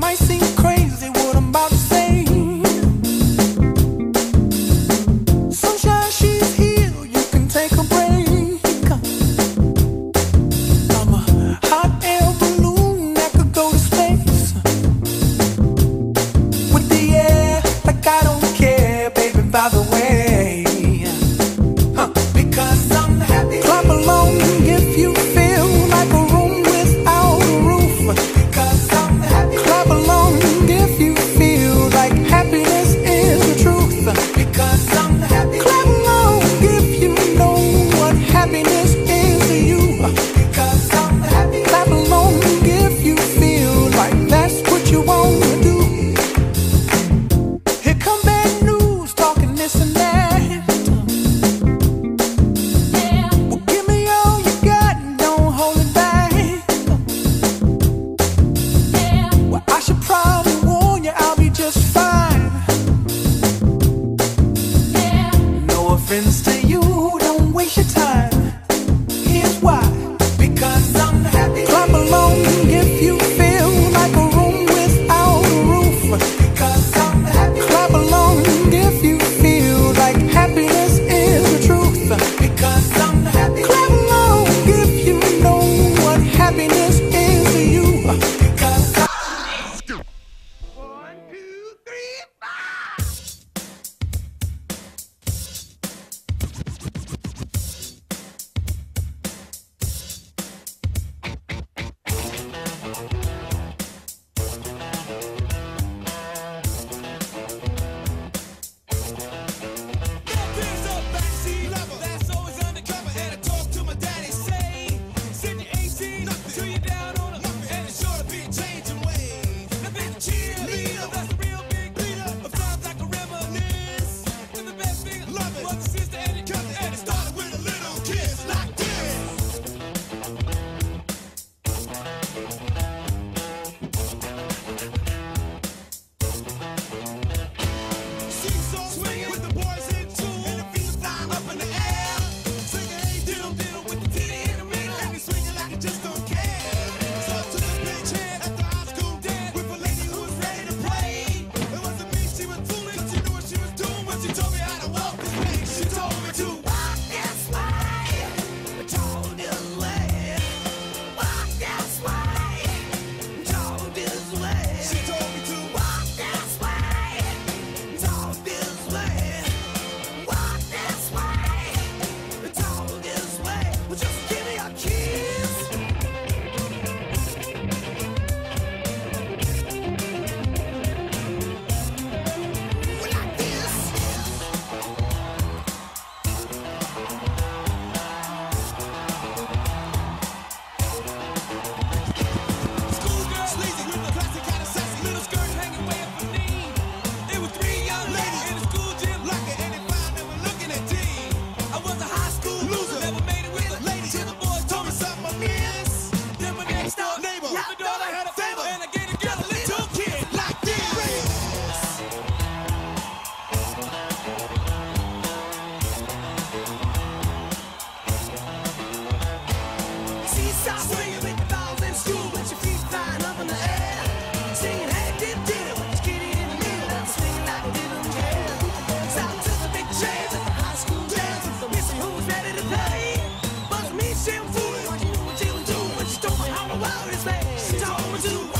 might seem crazy what I'm about to say. Sunshine, she's here, you can take a break. I'm a hot air balloon that could go to space with the air, like I don't care, baby, by the way. Because I'm happy. Clap along if you feel like a room without a roof. Because I'm happy. Clap along if you feel like happiness is the truth. Because I'm happy. Clap along if you know what happiness is to you. Because I'm happy. Clap along if you feel like that's what you want to do. Here come bad news, talking this and that. Friends to you, don't waste your time. Here's why. Because I'm happy. Clap along if you feel like a room without a roof. Because I'm happy. Clap along if you feel like happiness is the truth. Because I'm happy. Clap along if you know what happiness is to you. Because I'm 1, 2, 3, 4. She told me to